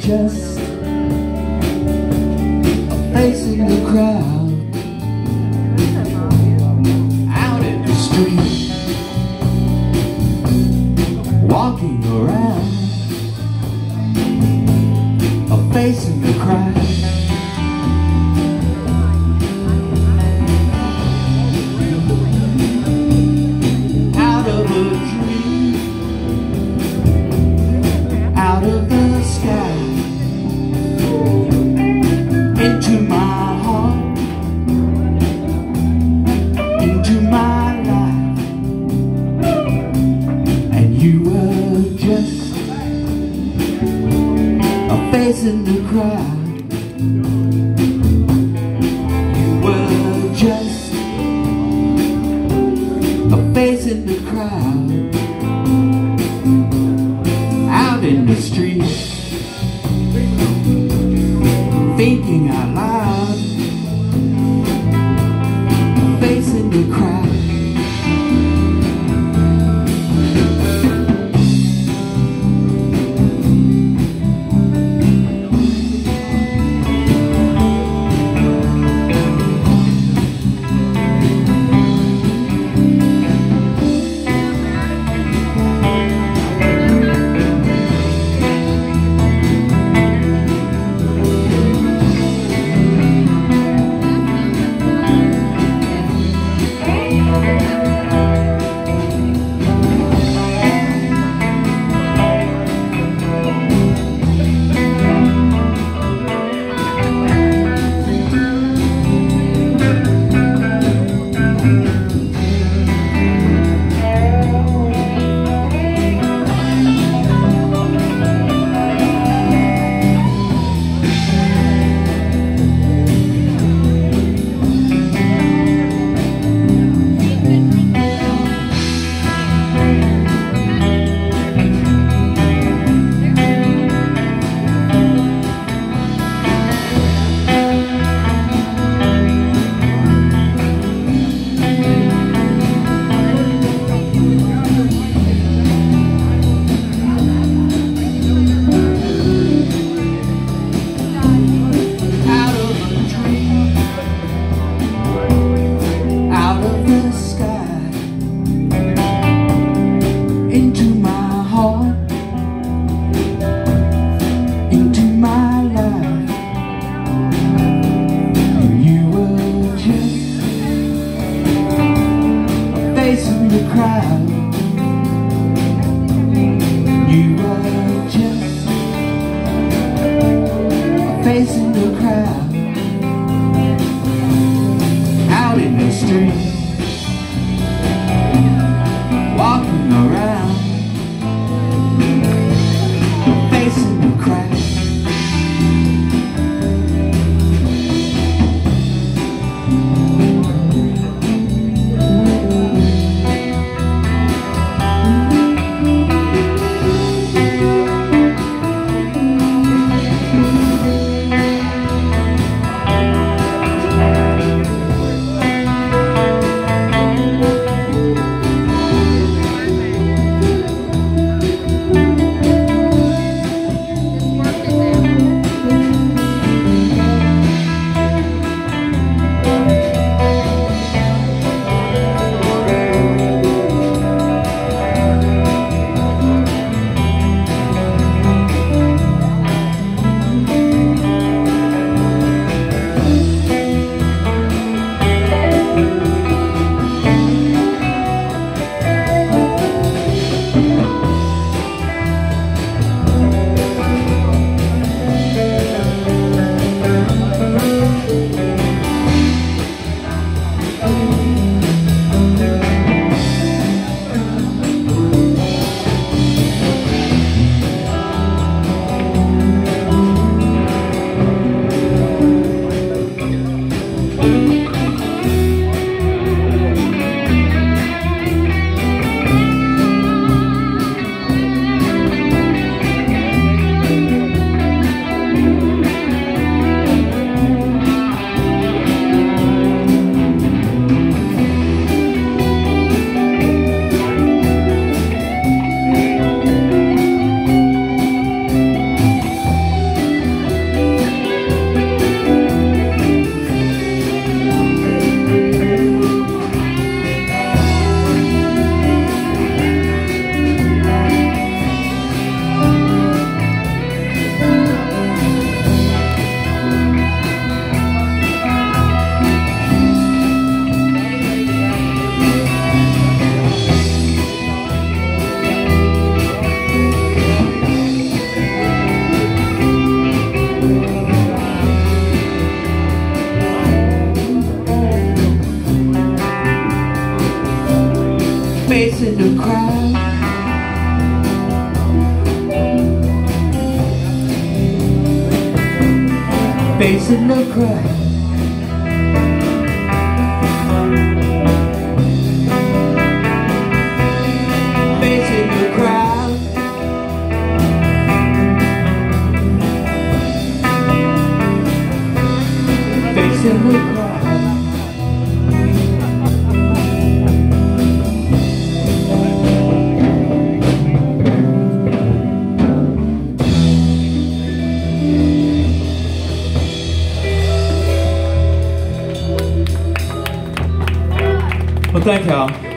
just facing the crowd out in the street, walking around, facing the crowd. Out of a dream, out of the sky, into my heart, into my life. And you were just a face in the crowd. You were just a face in the crowd, out in the street, thinking out loud, a face in the crowd. Into my heart, into my life. You were just a face in the crowd. You were just a face in the crowd, out in the street, walking around, facing the crowd. crowd. Facing the crowd. Facing the crowd. Facing the crowd. Well, thank y'all.